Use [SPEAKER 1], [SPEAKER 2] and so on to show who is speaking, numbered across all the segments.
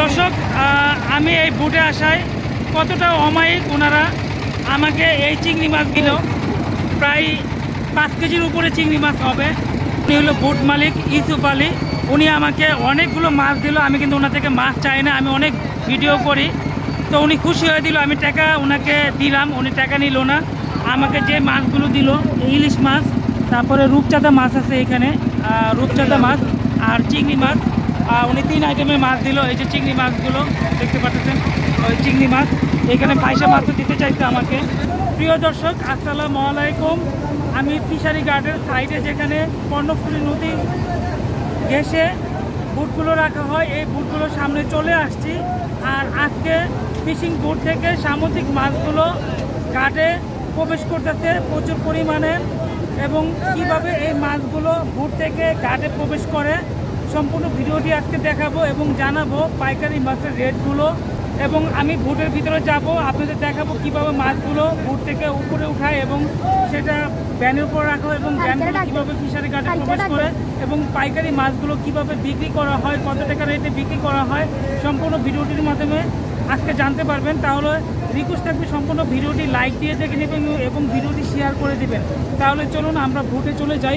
[SPEAKER 1] দর্শক, আমি এই বুটে আসায় কতটা অমায়িক ওনারা আমাকে এই চিংড়ি মাছগুলো প্রায় 5 কেজির উপরে চিংড়ি মাছ হবে। উনি হলো বুট মালিক ইউসুফ আলী। উনি আমাকে অনেকগুলো মাছ দিল। আমি কিন্তু ওনার থেকে মাছ চাই না, আমি অনেক ভিডিও করি, তো উনি খুশি হয়ে দিল। আমি টাকা ওনাকে দিলাম, উনি টাকা নিল না। আমাকে যে মাছগুলো দিল, ইলিশ মাছ, তারপরে রূপচাঁদা মাছ আছে এখানে, রূপচাঁদা মাছ আর চিংড়ি মাছ, উনি 3 আইটেমের মাছ দিল। এই যে চিংড়ি মাছগুলো দেখতে পাচ্ছেন, ওই চিংড়ি মাছ। এখানে পয়সা মাছও দিতে চাইছে আমাকে। প্রিয় দর্শক, আসসালামু আলাইকুম। আমি ফিশারি গার্ডের সাইডে যেখানে কর্ণফুলী নদী ঘেঁষে বুটগুলো রাখা হয়, এই বুটগুলোর সামনে চলে আসছি। আর আজকে ফিশিং বুট থেকে সামুদ্রিক মাছগুলো ঘাটে প্রবেশ করতেছে প্রচুর পরিমাণে, এবং কিভাবে এই মাছগুলো বুট থেকে ঘাটে প্রবেশ করে সম্পূর্ণ ভিডিওটি আজকে দেখাবো এবং জানাবো পাইকারি মাছের রেটগুলো। এবং আমি বুটের ভিতরে যাব, আপনাদের দেখাবো কিভাবে মাছগুলো বুট থেকে উপরে উঠায় এবং সেটা ভ্যানের উপর রাখা হয়, এবং ভ্যানগুলো কীভাবে ফিশারি ঘাটে প্রবেশ করে, এবং পাইকারি মাছগুলো কিভাবে বিক্রি করা হয়, কত টাকা রেটে বিক্রি করা হয়, সম্পূর্ণ ভিডিওটির মাধ্যমে আজকে জানতে পারবেন। তাহলে রিকোয়েস্ট থাকবে সম্পূর্ণ ভিডিওটি লাইক দিয়ে দেখে নেবেন এবং ভিডিওটি শেয়ার করে দেবেন। তাহলে চলুন আমরা বুটে চলে যাই।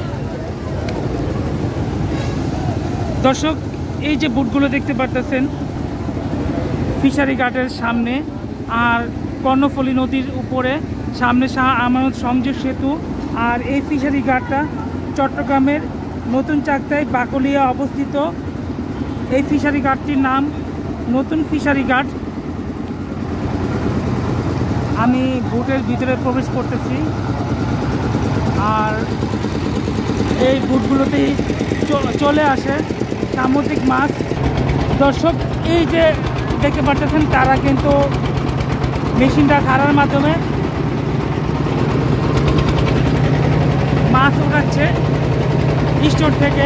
[SPEAKER 1] দর্শক, এই যে বুটগুলো দেখতে পারতেছেন ফিশারি ঘাটের সামনে, আর কর্ণফুলী নদীর উপরে সামনে শাহ আমানত সংযোগ সেতু। আর এই ফিশারি ঘাটটা চট্টগ্রামের নতুন চাকদায় বাকলিয়া অবস্থিত। এই ফিশারি ঘাটটির নাম নতুন ফিশারি ঘাট। আমি বুটের ভিতরে প্রবেশ করতেছি, আর এই বুটগুলোতেই চলে আসে সামুদ্রিক মাছ। দর্শক, এই যে দেখতে পাচ্ছেন, তারা কিন্তু মেশিনটা খাড়ার মাধ্যমে মাছ উঠাচ্ছে স্টোর থেকে,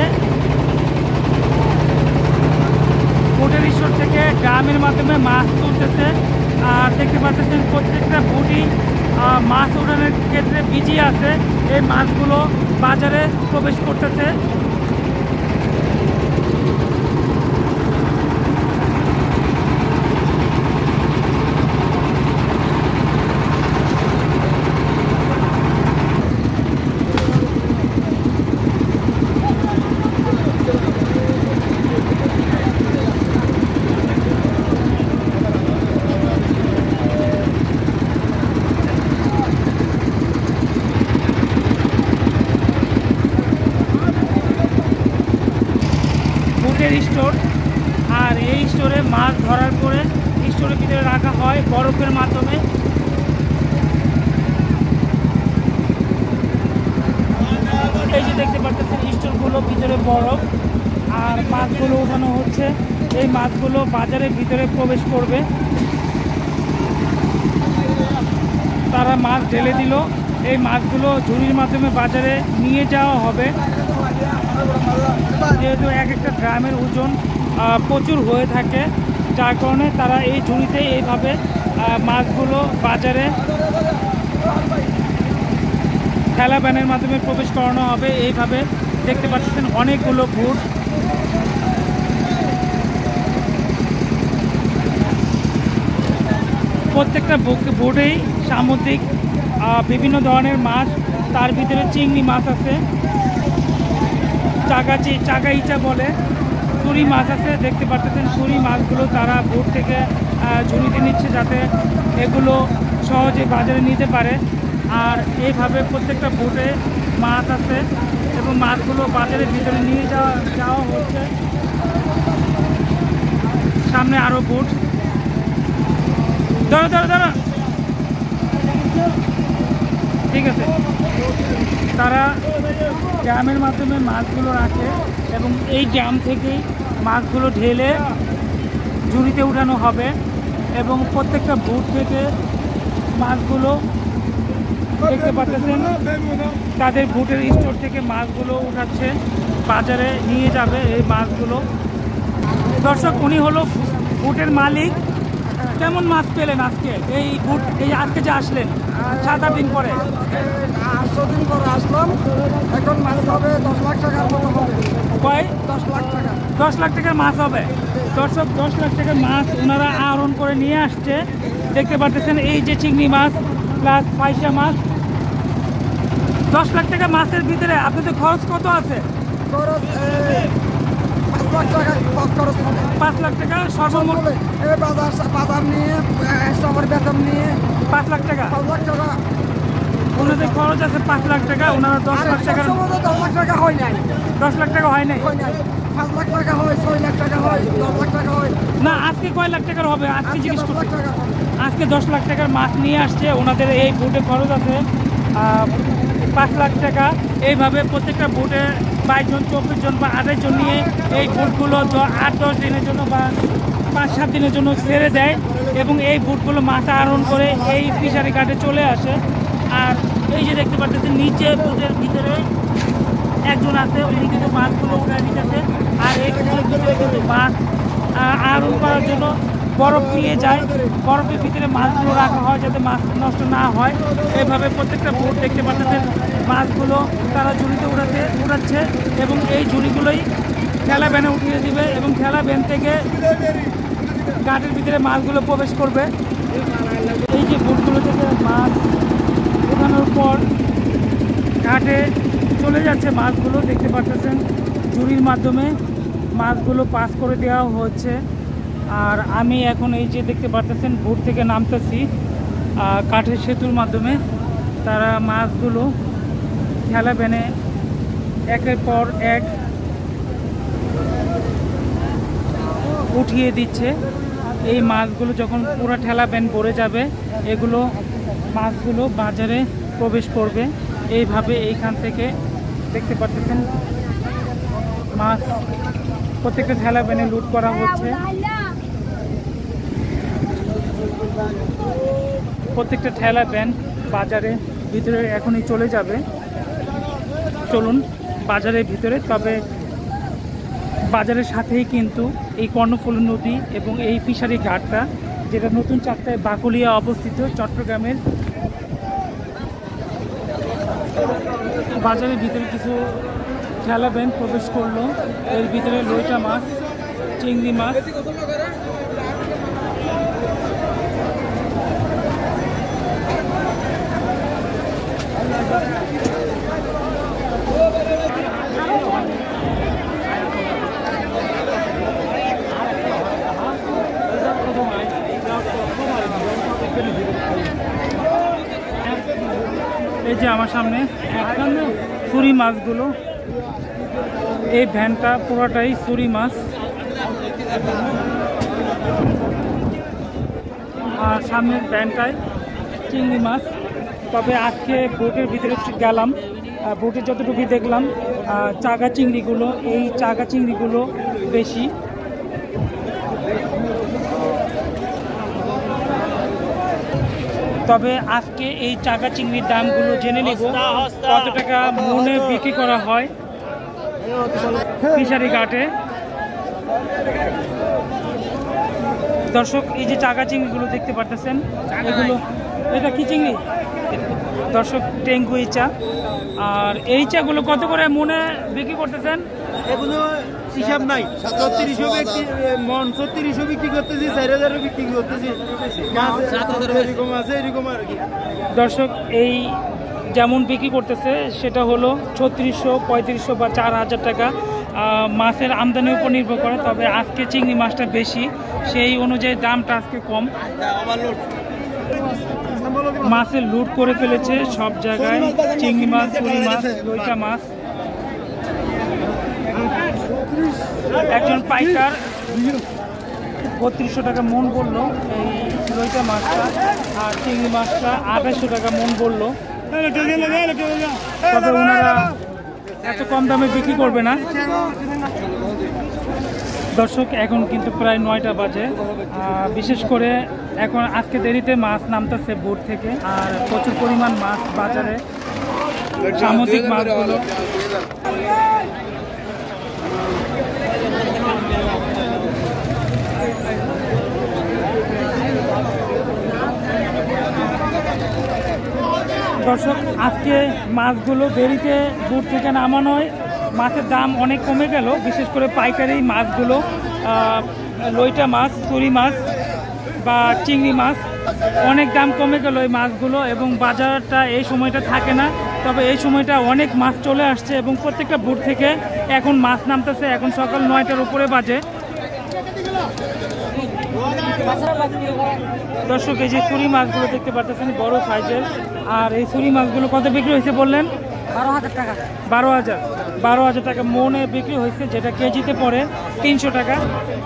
[SPEAKER 1] বুটের স্টোর থেকে ড্রামের মাধ্যমে মাছ তুলতেছে। আর দেখতে পাচ্ছেন প্রত্যেকটা বুটই মাছ উঠানোর ক্ষেত্রে বিজি আছে। এই মাছগুলো বাজারে প্রবেশ করতেছে। স্টোর, আর এই স্টোরে মাছ ধরার পরে স্টোরের ভিতরে রাখা হয় বরফের মাধ্যমে। এই যে দেখতে পাচ্ছেন স্টোরগুলো ভিতরে বরফ, আর মাছগুলো উঠানো হচ্ছে। এই মাছগুলো বাজারের ভিতরে প্রবেশ করবে। তারা মাছ ঢেলে দিল, এই মাছগুলো ঝুড়ির মাধ্যমে বাজারে নিয়ে যাওয়া হবে। যেহেতু এক একটা ড্রামের ওজন প্রচুর হয়ে থাকে, যার কারণে তারা এই ঝুড়িতে এইভাবে মাছগুলো বাজারে ঠেলা ভ্যানের মাধ্যমে প্রবেশ করানো হবে। এইভাবে দেখতে পাচ্ছেন অনেকগুলো বুট। প্রত্যেকটা বুটেই সামুদ্রিক বিভিন্ন ধরনের মাছ, তার ভিতরে চিংড়ি মাছ আছে, চাগা ইচা বলে, ছুরি মাছ আছে। দেখতে পাচ্ছেন ছুরি মাছগুলো তারা বুট থেকে ঝুড়িতে নিচ্ছে, যাতে এগুলো সহজে বাজারে নিতে পারে। আর এইভাবে প্রত্যেকটা বুটে মাছ আছে এবং মাছগুলো বাজারের ভিতরে নিয়ে যাওয়া হচ্ছে। সামনে আরও বুট। দাঁড়া, ঠিক আছে। তারা ড্রামের মাধ্যমে মাছগুলো রাখে এবং এই ড্রাম থেকেই মাছগুলো ঢেলে ঝুড়িতে উঠানো হবে, এবং প্রত্যেকটা বুট থেকে মাছগুলো দেখতে পাচ্ছেন তাদের বুটের স্টোর থেকে মাছগুলো উঠাচ্ছে, বাজারে নিয়ে যাবে এই মাছগুলো। দর্শক, উনি হলো বুটের মালিক কেমন মাছ পেলেন আজকে? এই বুট এই আজকে যে আসলেন 7-8 দিন পরে?
[SPEAKER 2] 800 দিন পরে আসলাম। এখন মাছ হবে 10 লাখ টাকার মতো হবে।
[SPEAKER 1] কয়?
[SPEAKER 2] 10 লাখ টাকা।
[SPEAKER 1] 10 লাখ টাকার মাছ হবে। দর্শক, 10 লাখ টাকার মাছ ওনারা আহরণ করে নিয়ে আসছে। দেখতে পাচ্ছেন এই যে চিংড়ি মাছ প্লাস পয়সা মাছ। 10 লাখ টাকা মাছের ভিতরে আপনাদের খরচ কত আছে?
[SPEAKER 2] খরচ 5 লাখ টাকা খরচ হবে।
[SPEAKER 1] 5 লাখ টাকা সর্বমোট।
[SPEAKER 2] এই বাজার নিয়ে সবার বেতন নিয়ে
[SPEAKER 1] 5 লাখ টাকা।
[SPEAKER 2] 5 লাখ টাকা
[SPEAKER 1] ওনাদের খরচ আছে 5 লাখ টাকা। ওনারা 10 লাখ টাকা।
[SPEAKER 2] 10 লাখ টাকা হয় নাই।
[SPEAKER 1] 10 লাখ টাকা হয় নাই।
[SPEAKER 2] 5 লাখ টাকা হয়, 6 লাখ টাকা হয়, 10 লাখ টাকা হয়
[SPEAKER 1] না। আজকে কয় লাখ টাকার হবে? আজকে জিজ্ঞেস
[SPEAKER 2] 10 লাখ
[SPEAKER 1] করছি।
[SPEAKER 2] টাকা হবে।
[SPEAKER 1] আজকে 10 লাখ টাকার মাছ নিয়ে আসছে। ওনাদের এই বুটে খরচ আছে 5 লাখ টাকা। এইভাবে প্রত্যেকটা বুটে 22 জন, 24 জন বা 28 জন নিয়ে এই বুটগুলো 8-10 দিনের জন্য বা 5-7 দিনের জন্য ছেড়ে দেয় এবং এই বুটগুলো মাছ আহরণ করে এই ফিশারি ঘাটে চলে আসে। আর এই যে দেখতে পাচ্ছেন নিচে বুটের ভিতরে একজন আছে, উনি কিন্তু মাছগুলো উঠে দিতেছে। আর এই বুটের ভিতরে কিন্তু মাছ আহরণ করার জন্য বরফ নিয়ে যায়। বরফের ভিতরে মাছগুলো রাখা হয় যাতে মাছ নষ্ট না হয়। এইভাবে প্রত্যেকটা বোট দেখতে পাচ্ছেন মাছগুলো তারা ঝুড়িতে উড়াচ্ছে এবং এই ঝুড়িগুলোই ঠেলা ভ্যানে উঠিয়ে দিবে এবং ঠেলা ভ্যান থেকে ঘাটের ভিতরে মাছগুলো প্রবেশ করবে। এই যে বোটগুলো থেকে মাছ ওঠানোর পর ঘাটে চলে যাচ্ছে মাছগুলো দেখতে পাচ্ছেন। ঝুড়ির মাধ্যমে মাছগুলো পাস করে দেওয়া হচ্ছে। আর আমি এখন এই যে দেখতে পাচ্ছেন বোট থেকে নামতেছি কাঠের সেতুর মাধ্যমে। তারা মাছগুলো ঠেলা ভ্যানে একের পর এক উঠিয়ে দিচ্ছে। এই মাছগুলো যখন পুরো ঠেলা ভ্যান ভরে যাবে এগুলো মাছগুলো বাজারে প্রবেশ করবে। এইভাবে এইখান থেকে দেখতে পাচ্ছেন মাছ প্রত্যেকটা ঠেলা ভ্যানে লুট করা হচ্ছে। প্রত্যেকটা ঠেলা ভ্যান বাজারে ভিতরে এখনই চলে যাবে। চলুন বাজারের ভিতরে। তবে বাজারের সাথেই কিন্তু এই কর্ণফুলী নদী এবং এই ফিশারি ঘাটটা, যেটা নতুন চাকদায় বাকলিয়া অবস্থিত চট্টগ্রামের। বাজারের ভিতরে কিছু ঠেলা ভ্যান প্রবেশ করলো। এর ভিতরে লইটা মাছ, চিংড়ি মাছ, এই যে আমার সামনে ছুরি মাছগুলো, এই ভ্যানটা পুরোটাই ছুরি মাছ। আর সামনের ভ্যানটায় চিংড়ি মাছ। তবে আজকে বোটের ভিতরে গেলাম, বোটে যতটুকু দেখলাম চাগা চিংড়িগুলো, এই চাগা চিংড়িগুলো বেশি। তবে আজকে এই চাগা চিংড়ির দামগুলো জেনে নেব, কত টাকা মনে বিক্রি করা হয় ফিশারি ঘাটে। দর্শক, এই যে চাগা চিংড়িগুলো দেখতে পাচ্ছেন, এগুলো এটা কি চিংড়ি দর্শক? টেঙ্গু ইচা। আর এই চাগুলো কত করে মনে বিক্রি করতেছেন?
[SPEAKER 2] এগুলো হিসাব নাই। 3600 বিক্রি করতেছি, 4000 বিক্রি করতেছি। এরকম আছে, এরকম আর কি।
[SPEAKER 1] দর্শক, এই যেমন বিক্রি করতেছে সেটা হলো 3600, 3500 বা 4000 টাকা। মাছের আমদানির উপর নির্ভর করে। তবে আজকে চিংড়ি মাছটা বেশি, সেই অনুযায়ী দামটা আজকে কম। মাছের লুট করে ফেলেছে সব জায়গায়, চিংড়ি মাছ, ছুরি মাছ, লইটা মাছ। একজন পাইকার 3200 টাকা মন বললো এই লইটা মাছটা, আর চিংড়ি মাছটা 2800 টাকা মন বললো। তবে ওনারা এত কম দামে বিক্রি করবে না। দর্শক, এখন কিন্তু প্রায় 9টা বাজে। বিশেষ করে এখন আজকে দেরিতে মাছ নামতেছে বোট থেকে। আর প্রচুর পরিমাণ মাছ বাজারে, সামুদ্রিক মাছগুলো। দর্শক, আজকে মাছগুলো দেরিতে দূর থেকে নামানো হয়, মাছের দাম অনেক কমে গেল, বিশেষ করে পাইকারি মাছগুলো, লইটা মাছ, চুরি মাছ বা চিংড়ি মাছ অনেক দাম কমে গেল এই মাছগুলো, এবং বাজারটা এই সময়টা থাকে না। তবে এই সময়টা অনেক মাছ চলে আসছে এবং প্রত্যেকটা বুট থেকে এখন মাছ নামতেছে। এখন সকাল 9টার উপরে বাজে। দর্শক, এই যে চুরি মাছগুলো দেখতে পাচ্ছেন বড় সাইজের, আর এই চুরি মাছগুলো কত বিক্রি হয়েছে বললেন?
[SPEAKER 3] 12,000 টাকা।
[SPEAKER 1] 12,000 টাকা মনে বিক্রি হয়েছে, যেটা কেজিতে পড়ে 300 টাকা।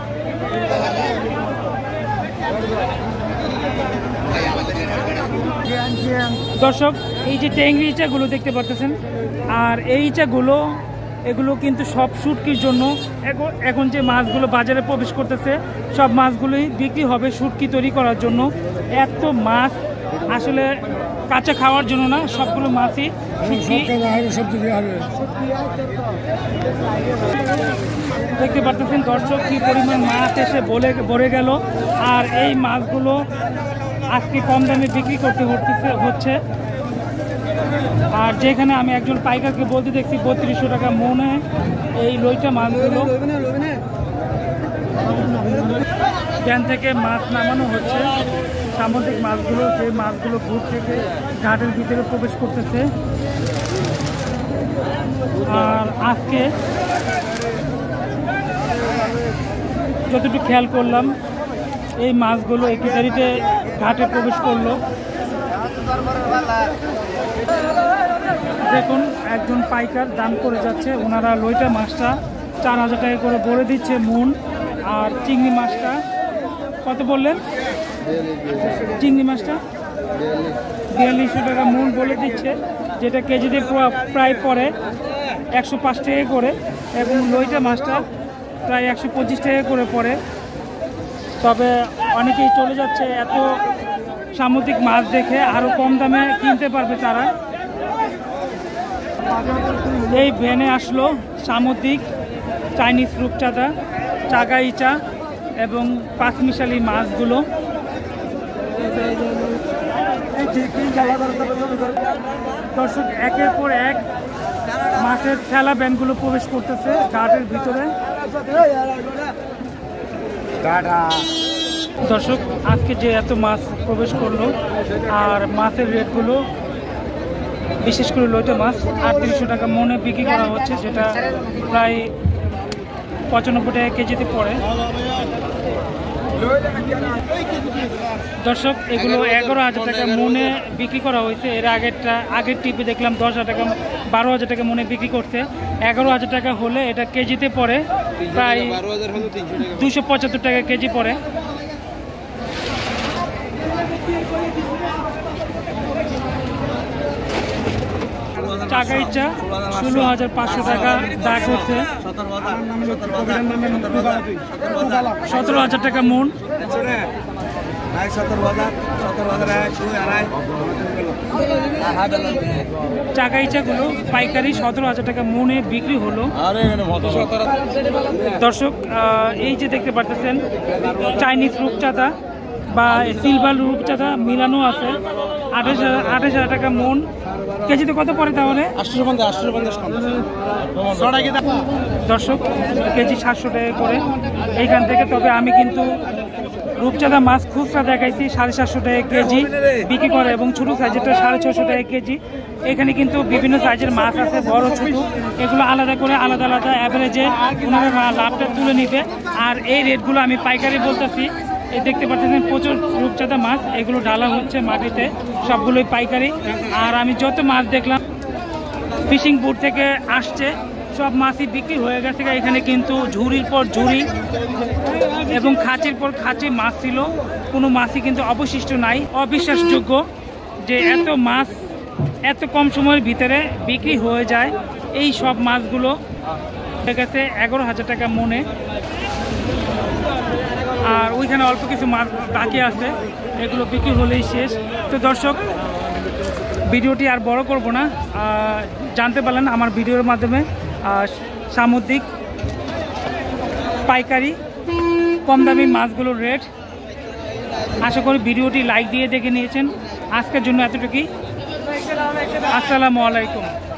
[SPEAKER 1] দর্শক, এই যে ট্যাংরি ইচাগুলো দেখতে পাচ্ছেন, আর এই ইচাগুলো এগুলো কিন্তু সব শুটকির জন্য। এখন যে মাছগুলো বাজারে প্রবেশ করতেছে সব মাছগুলোই বিক্রি হবে শুটকি তৈরি করার জন্য। এত মাছ আসলে কাঁচা খাওয়ার জন্য না, সবগুলো মাছই দেখতে পাচ্ছেন। দর্শক, কি পরিমাণ মাছ এসে ভরে গেল, আর এই মাছগুলো আজকে কম দামে বিক্রি করতে হচ্ছে। আর যেখানে আমি একজন পাইকারকে বলতে দেখছি 3200 টাকা মনে এই লইটা মাছগুলো। ট্রেন থেকে মাছ নামানো হচ্ছে, সামুদ্রিক মাছগুলো, যে মাছগুলো বুট থেকে ঘাটের ভিতরে প্রবেশ করতেছে। আর আজকে যতটুকু খেয়াল করলাম, এই মাছগুলো একটু দেরিতে ঘাটে প্রবেশ করলো। দেখুন, একজন পাইকার দাম করে যাচ্ছে। ওনারা লইটা মাছটা 4000 টাকা করে বলে দিচ্ছে মন, আর চিংড়ি মাছটা কত বললেন? চিংড়ি মাছটা 4200 টাকা মন বলে দিচ্ছে, যেটা কেজিতে প্রায় পড়ে 105 টাকা করে, এবং লইটা মাছটা প্রায় 125 টাকা করে পড়ে। তবে অনেকেই চলে যাচ্ছে, এত সামুদ্রিক মাছ দেখে আরও কম দামে কিনতে পারবে তারা। এই ভ্যানে আসলো সামুদ্রিক, চাইনিজ রূপচাঁদা, চাগা ইচা এবং পাঁচমিশালি মাছগুলো। দর্শক, একের পর এক মাছের ঠেলা ভ্যানগুলো প্রবেশ করতেছে ঘাটের ভিতরে। দর্শক, আজকে যে এত মাছ প্রবেশ করলো, আর মাছের রেটগুলো বিশেষ করে লইটা মাছ 3800 টাকা মনে বিক্রি করা হচ্ছে, যেটা প্রায় 95 টাকা কেজিতে পড়ে। দর্শক, এগুলো 11,000 টাকা মনে বিক্রি করা হয়েছে। এর আগের টিপে দেখলাম 10,000 টাকা, 12,000 টাকা মনে বিক্রি করছে। 11,000 টাকা হলে এটা কেজিতে পড়ে প্রায় 275 টাকা কেজি পড়ে। টাকা ইচ্ছা 16,500 টাকা দাগ হচ্ছে, 17,000 টাকা মন। টাকা ইচ্ছাগুলো পাইকারি 17,000 টাকা মনে বিক্রি হলো। দর্শক, এই যে দেখতে পাচ্ছেন চাইনিজ রূপচাঁদা বা সিলভার রূপচাঁদা মিলানো আছে, 28,000 টাকা মন। কেজিতে কত পড়ে তাহলে? 850 দর্শক, কেজি 700 টাকা করে এইখান থেকে। তবে আমি কিন্তু রূপচাঁদা মাছ খুচরা দেখাইছি 750 টাকা কেজি বিক্রি করে, এবং ছোটো সাইজেরটা 650 টাকা কেজি। এখানে কিন্তু বিভিন্ন সাইজের মাছ আছে, বড় ছোট, এগুলো আলাদা করে আলাদা আলাদা অ্যাভারেজে ওনারা লাভটা তুলে নিবে। আর এই রেটগুলো আমি পাইকারি বলতেছি। এই দেখতে পাচ্ছেন প্রচুর রূপচাঁদা মাছ, এগুলো ঢালা হচ্ছে মাটিতে, সবগুলোই পাইকারি। আর আমি যত মাছ দেখলাম ফিশিং বুট থেকে আসছে, সব মাছই বিক্রি হয়ে গেছে। এখানে কিন্তু ঝুড়ির পর ঝুড়ি এবং খাঁচির পর খাঁচি মাছ ছিল, কোনো মাছই কিন্তু অবশিষ্ট নাই। অবিশ্বাসযোগ্য যে এত মাছ এত কম সময়ের ভিতরে বিক্রি হয়ে যায়। এই সব মাছগুলো হয়ে গেছে 11,000 টাকা মনে। আর ওইখানে অল্প কিছু মাছ বাকি আছে, এগুলো বিক্রি হলেই শেষ। তো দর্শক, ভিডিওটি আর বড় করব না। জানতে পারলেন আমার ভিডিওর মাধ্যমে সামুদ্রিক পাইকারি কম দামি মাছগুলোর রেট। আশা করি ভিডিওটি লাইক দিয়ে দেখে নিয়েছেন। আজকের জন্য এতটুকুই। আসসালামু আলাইকুম।